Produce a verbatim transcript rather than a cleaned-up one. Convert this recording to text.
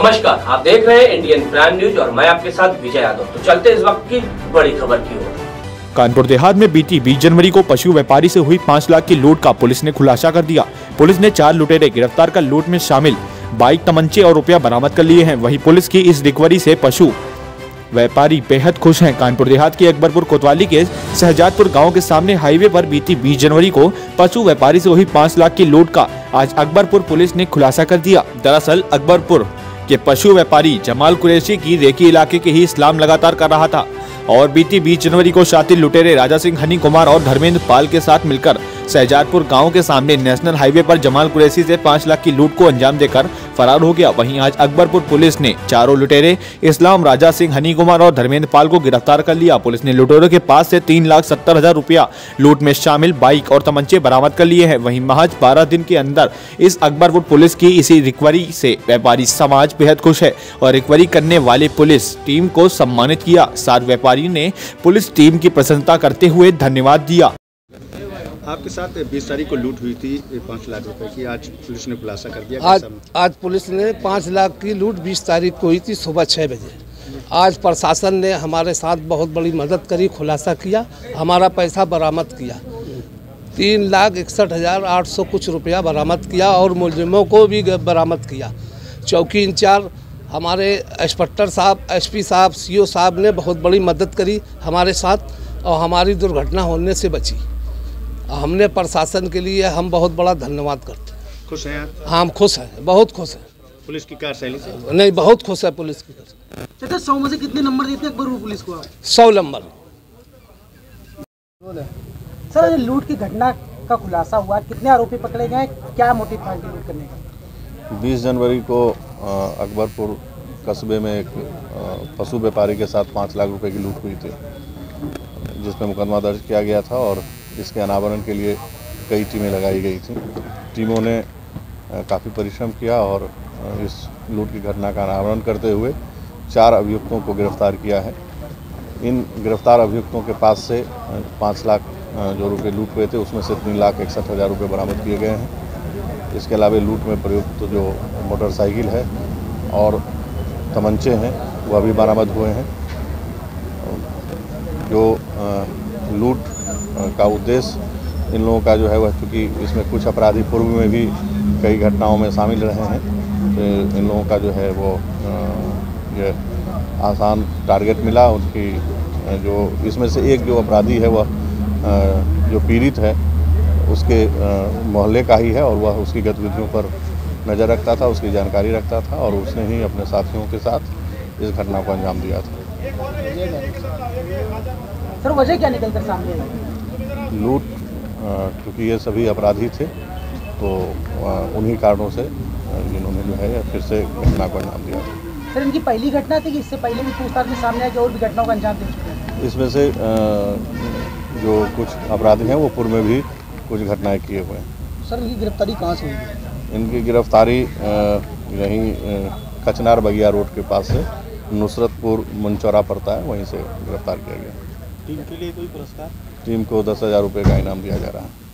नमस्कार, आप देख रहे हैं इंडियन प्राइम न्यूज और मैं आपके साथ विजय यादव। तो चलते इस वक्त की बड़ी खबर की ओर। कानपुर देहात में बीती बीस जनवरी को पशु व्यापारी से हुई पाँच लाख की लूट का पुलिस ने खुलासा कर दिया। पुलिस ने चार लुटेरे गिरफ्तार कर लूट में शामिल बाइक, तमंचे और रुपया बरामद कर लिए हैं। वहीं पुलिस की इस रिकवरी से पशु व्यापारी बेहद खुश हैं। कानपुर देहात के अकबरपुर कोतवाली के शहजादपुर गांव के सामने हाईवे पर बीती बीस जनवरी को पशु व्यापारी से हुई पाँच लाख की लूट का आज अकबरपुर पुलिस ने खुलासा कर दिया। दरअसल अकबरपुर के पशु व्यापारी जमाल कुरैशी की रेकी इलाके के ही इस्लाम लगातार कर रहा था और बीती बीस जनवरी को शातिर लुटेरे राजा सिंह, हनी कुमार और धर्मेंद्र पाल के साथ मिलकर शहजादपुर गांव के सामने नेशनल हाईवे पर जमाल कुरैशी से पाँच लाख की लूट को अंजाम देकर फरार हो गया। वहीं आज अकबरपुर पुलिस ने चारों लुटेरे इस्लाम, राजा सिंह, हनी कुमार और धर्मेंद्र पाल को गिरफ्तार कर लिया। पुलिस ने लुटेरों के पास से तीन लाख सत्तर हजार रुपया लूट में शामिल बाइक और तमंचे बरामद कर लिए हैं। वहीं महज बारह दिन के अंदर इस अकबरपुर पुलिस की इसी रिकवरी से व्यापारी समाज बेहद खुश है और रिकवरी करने वाले पुलिस टीम को सम्मानित किया। साथ व्यापारी ने पुलिस टीम की प्रशंसा करते हुए धन्यवाद दिया। आपके साथ बीस तारीख को लूट हुई थी पाँच लाख रुपए की, आज पुलिस ने खुलासा कर दिया। आज आज पुलिस ने पाँच लाख की लूट बीस तारीख को हुई थी सुबह छः बजे। आज प्रशासन ने हमारे साथ बहुत बड़ी मदद करी, खुलासा किया, हमारा पैसा बरामद किया। तीन लाख इकसठ हज़ार आठ सौ कुछ रुपया बरामद किया और मुलजिमों को भी बरामद किया। चौकी इंचार्ज हमारे इंस्पेक्टर साहब, एसपी साहब, सीओ साहब ने बहुत बड़ी मदद करी हमारे साथ और हमारी दुर्घटना होने से बची। हमने प्रशासन के लिए हम बहुत बड़ा धन्यवाद करते हैं। खुश हैं आप? हाँ, हम खुश हैं, बहुत खुश हैं पुलिस की कार्यशैली से। नहीं, बहुत खुश है पुलिस की। चाचा, सौ में से कितने नंबर देते हैं अकबरपुर पुलिस को आप? सौ नंबर। सर, लूट की घटना का खुलासा हुआ, कितने आरोपी पकड़े गए, क्या मोटिव था लूट करने का? बीस जनवरी को अकबरपुर कस्बे में एक पशु व्यापारी के साथ पाँच लाख रुपए की लूट हुई थी, जिसमें मुकदमा दर्ज किया गया था और इसके अनावरण के लिए कई टीमें लगाई गई थी। टीमों ने काफ़ी परिश्रम किया और इस लूट की घटना का अनावरण करते हुए चार अभियुक्तों को गिरफ्तार किया है। इन गिरफ्तार अभियुक्तों के पास से पाँच लाख जो रुपए लूट हुए थे उसमें से तीन लाख इकसठ हज़ार रुपये बरामद किए गए हैं। इसके अलावा लूट में प्रयुक्त जो मोटरसाइकिल है और तमंचे हैं वह भी बरामद हुए हैं। जो लूट का उद्देश्य इन लोगों का जो है वह, चूँकि इसमें कुछ अपराधी पूर्व में भी कई घटनाओं में शामिल रहे हैं, तो इन लोगों का जो है वो ये आसान टारगेट मिला। उनकी जो इसमें से एक जो अपराधी है वह जो पीड़ित है उसके मोहल्ले का ही है और वह उसकी गतिविधियों पर नज़र रखता था, उसकी जानकारी रखता था और उसने ही अपने साथियों के साथ इस घटना को अंजाम दिया था। सर, वजह क्या निकल कर सामने आई? लूट, क्योंकि ये सभी अपराधी थे तो उन्हीं कारणों से जिन्होंने जो है फिर से घटना को अंजाम दिया था। सर, इनकी पहली घटना थी कि इससे पहले भी पूछताछ में सामने आया कि और भी घटनाओं का अंजाम दे चुके हैं? इसमें से जो कुछ अपराधी हैं वो पूर्व में भी कुछ घटनाएं किए हुए हैं। सर, इनकी गिरफ्तारी कहाँ से हुई? इनकी गिरफ्तारी यहीं कचनार बगिया रोड के पास से नुसरतपुर मुंचौरा पड़ता है, वहीं से गिरफ्तार किया गया। टीम के लिए कोई पुरस्कार? टीम को दस हज़ार रुपये का इनाम दिया जा रहा है।